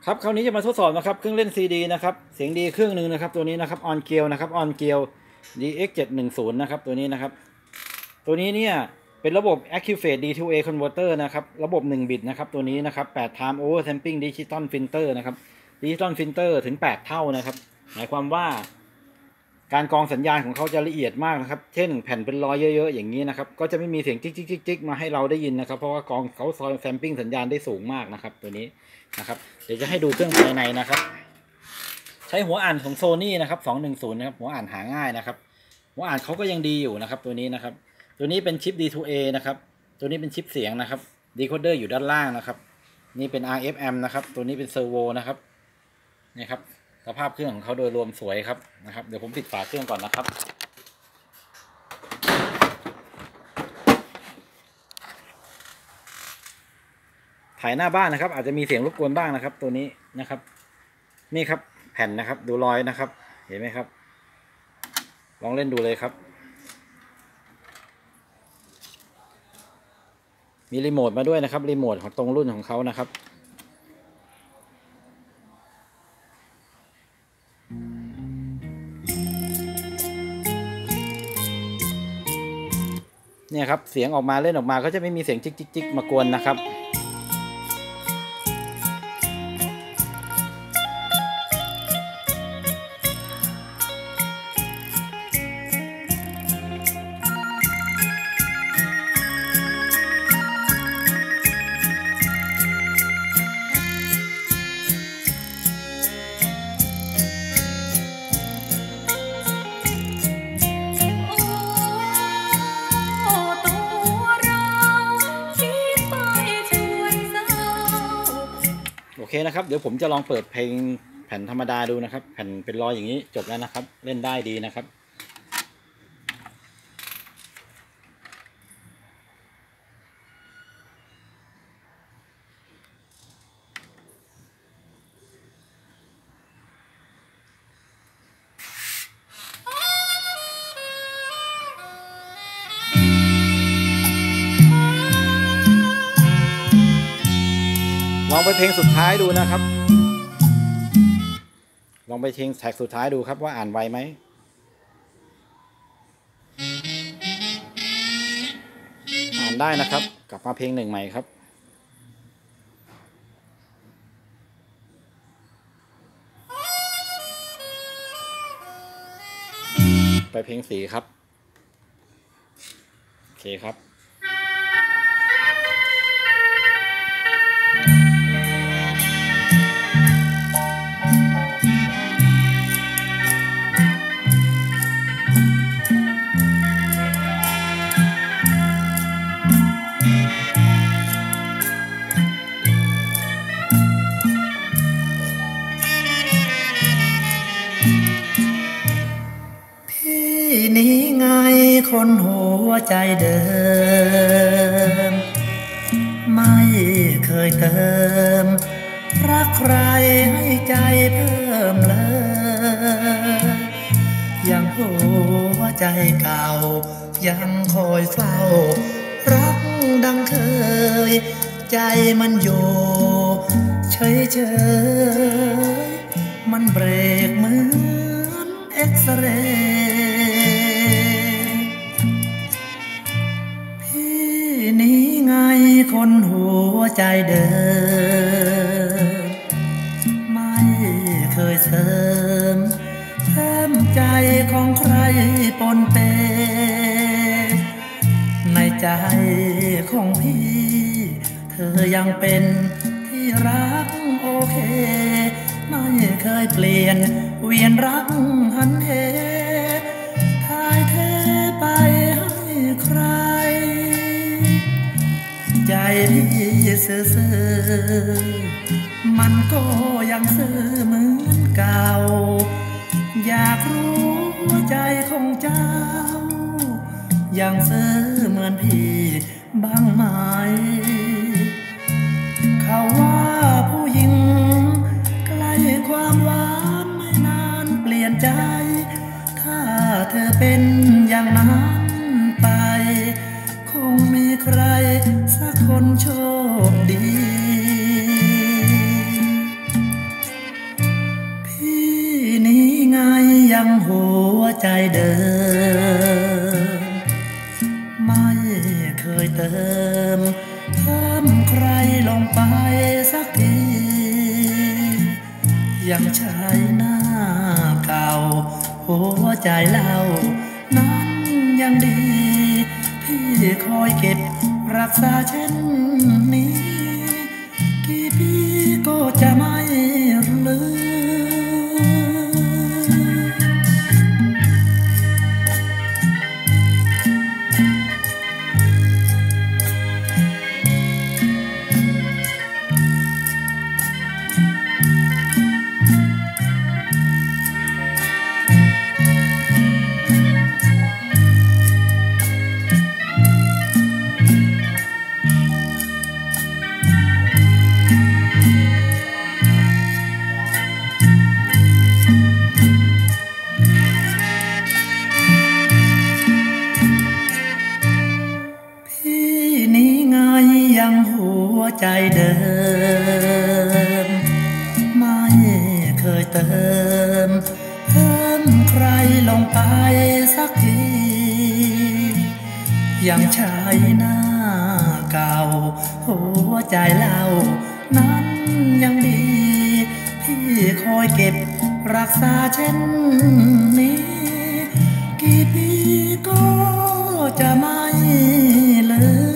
ครับคราวนี้จะมาทดสอบนะครับเครื่องเล่น CD นะครับเสียงดีเครื่องหนึ่งนะครับตัวนี้นะครับออนเกียวนะครับออนเกียว DX710 นะครับตัวนี้นะครับตัวนี้เนี่ยเป็นระบบ Activate D2A Converter นะครับระบบ1บิตนะครับตัวนี้นะครับ8 Time Oversampling Digital Filter นะครับ Digital Filter ถึง8เท่านะครับหมายความว่าการกรองสัญญาณของเขาจะละเอียดมากนะครับเช่นแผ่นเป็นรอยเยอะๆอย่างนี้นะครับก็จะไม่มีเสียงจิ๊กๆๆๆมาให้เราได้ยินนะครับเพราะว่ากรองเขาแซมปิ้งสัญญาณได้สูงมากนะครับตัวนี้นะครับเดี๋ยวจะให้ดูเครื่องภายในนะครับใช้หัวอ่านของ Sony นะครับ210นะครับหัวอ่านหาง่ายนะครับหัวอ่านเขาก็ยังดีอยู่นะครับตัวนี้นะครับตัวนี้เป็นชิป D2A นะครับตัวนี้เป็นชิปเสียงนะครับ decoder อยู่ด้านล่างนะครับนี่เป็น RFM นะครับตัวนี้เป็นเซอร์โวนะครับนี่ครับสภาพเครื่องของเขาโดยรวมสวยครับนะครับเดี๋ยวผมปิดฝาเครื่องก่อนนะครับถ่ายหน้าบ้านนะครับอาจจะมีเสียงรบกวนบ้างนะครับตัวนี้นะครับนี่ครับแผ่นนะครับดูรอยนะครับเห็นไหมครับลองเล่นดูเลยครับมีรีโมทมาด้วยนะครับรีโมทของตรงรุ่นของเขานะครับเนี่ยครับเสียงออกมาเล่นออกมาก็จะไม่มีเสียงจิ๊กๆๆมากวนนะครับโอเคนะครับเดี๋ยวผมจะลองเปิดเพลงแผ่นธรรมดาดูนะครับแผ่นเป็นรอยอย่างนี้จบแล้วนะครับเล่นได้ดีนะครับลองไปเพลงสุดท้ายดูนะครับลองไปเพลงแท็กสุดท้ายดูครับว่าอ่านไวไหมอ่านได้นะครับกลับมาเพลงหนึ่งใหม่ครับไปเพลง4ครับโอเคครับนี่ไงคนหัวใจเดิมไม่เคยเติมรักใครให้ใจเพิ่มเลยยังหัวใจเก่ายังคอยเฝ้ารักดังเคยใจมันอยู่เฉยๆมันเบรกเหมือนเอ็กซเรย์พี่นี้ไงคนหัวใจเดิมไม่เคยเสริมแถมใจของใครปนเปในใจของพี่เธอยังเป็นที่รักโอเคไม่เคยเปลี่ยนเวียนรักหันเหถ่ายเทไปให้ใครใจพี่ซื่อๆมันก็ยังซื่อเหมือนเก่าอยากรู้ใจของเจ้ายังซื่อเหมือนพี่บ้างไหมเขาว่าผู้หญิงใกล้ความหวานไม่นานเปลี่ยนใจถ้าเธอเป็นอย่างนั้นไปคงมีใครสักคนโชคดี คใจเดิมไม่เคยเติมเพิ่มใครลงไปสักทียังใช้หน้าเก่าหัวใจเรานั้นยังดีพี่คอยเก็บรักษาเช่นนี้กี่ปีก็จะไม่ลืมนี้ไงยังหัวใจเดิมไม่เคยเติมเพิ่มใครลงไปสักทียังใช้หน้าเก่าหัวใจเรานั้นยังดีพี่คอยเก็บรักษาเช่นนี้กี่ปีก็จะไม่ลืม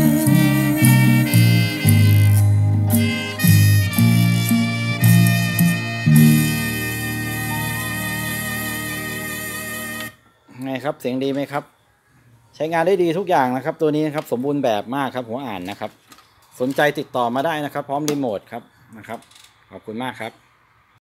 ไงครับเสียงดีไหมครับใช้งานได้ดีทุกอย่างนะครับตัวนี้นะครับสมบูรณ์แบบมากครับหัวอ่านนะครับสนใจติดต่อมาได้นะครับพร้อมรีโมทครับนะครับขอบคุณมากครับ